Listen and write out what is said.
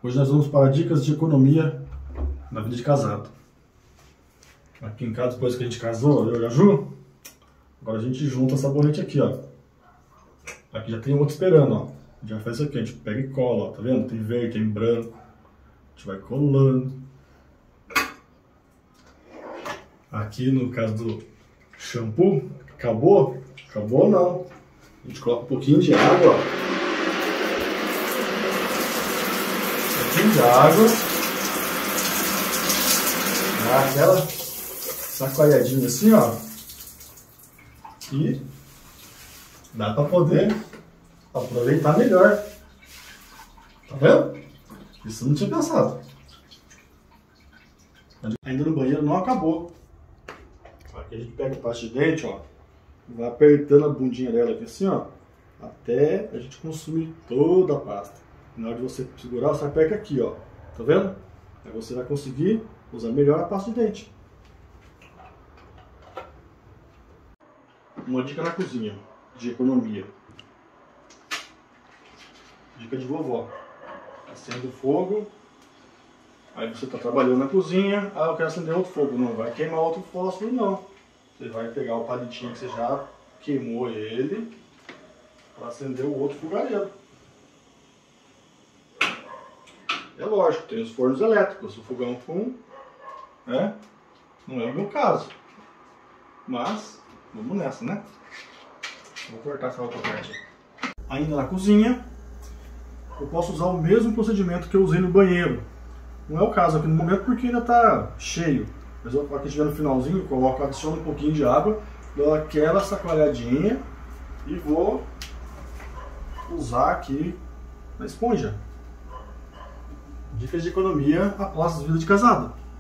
Hoje nós vamos para dicas de economia na vida de casado. Aqui em casa, depois que a gente casou, eu e a Ju, agora a gente junta sabonete aqui, ó. Aqui já tem outro esperando, ó. Já faz isso aqui, a gente pega e cola, ó, tá vendo? Tem verde, tem branco. A gente vai colando. Aqui no caso do shampoo, acabou? Acabou não. A gente coloca um pouquinho de água, ó. Um pouquinho de água. Dá aquela sacoalhadinha assim, ó. E dá pra poder aproveitar melhor. Tá vendo? Isso eu não tinha pensado. Ainda no banheiro não acabou. Aqui a gente pega a pasta de dente, ó. Vai apertando a bundinha dela aqui assim, ó. Até a gente consumir toda a pasta. Na hora de você segurar, você aperta aqui, ó. Tá vendo? Aí você vai conseguir usar melhor a pasta de dente. Uma dica na cozinha, de economia. Dica de vovó. Acende o fogo. Aí você está trabalhando na cozinha. Ah, eu quero acender outro fogo. Não vai queimar outro fósforo, não. Você vai pegar o palitinho que você já queimou ele para acender o outro fogareiro. É lógico, tem os fornos elétricos. O fogão com, né? Não é o meu caso. Mas vamos nessa, né? Vou cortar essa outra parte. Ainda na cozinha, eu posso usar o mesmo procedimento que eu usei no banheiro. Não é o caso aqui no momento porque ainda está cheio. Mas eu aqui chegando no finalzinho, coloco, adiciono um pouquinho de água, dou aquela sacoalhadinha e vou usar aqui na esponja. Dicas de economia após a vida de casado.